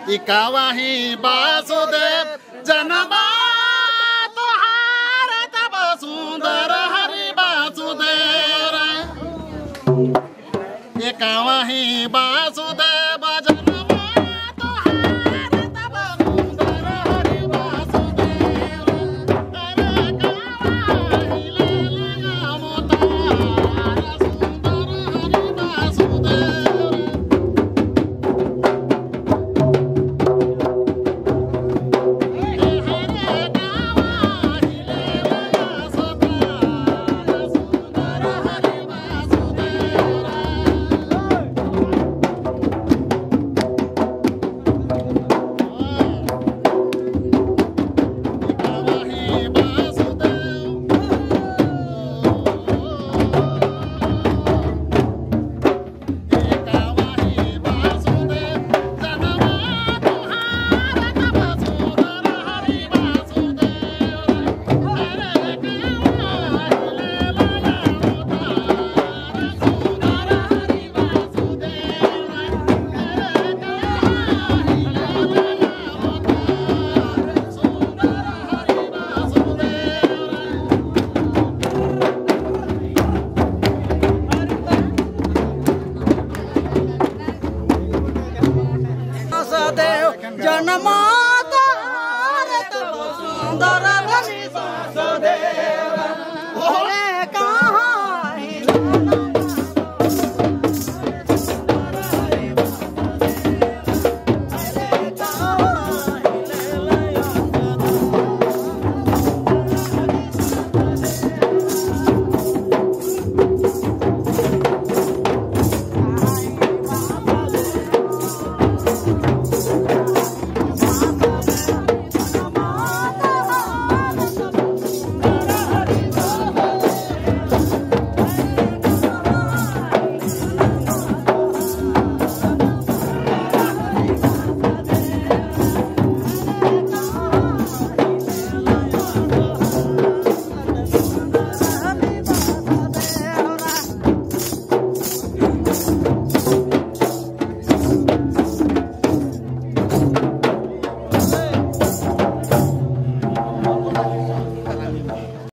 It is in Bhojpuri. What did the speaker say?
इकावाही वासुदेव जन्मा तुहार तब सुंदर हरि वासुदेव इकावाही वासुदेव जन्मा तुहार तब सुंदर हरि वासुदेव अरे कावाही ले लगा मोतार सुंदर हरि वासुदेव जन्मा तुहार तब सुंदर हरि वासुदेव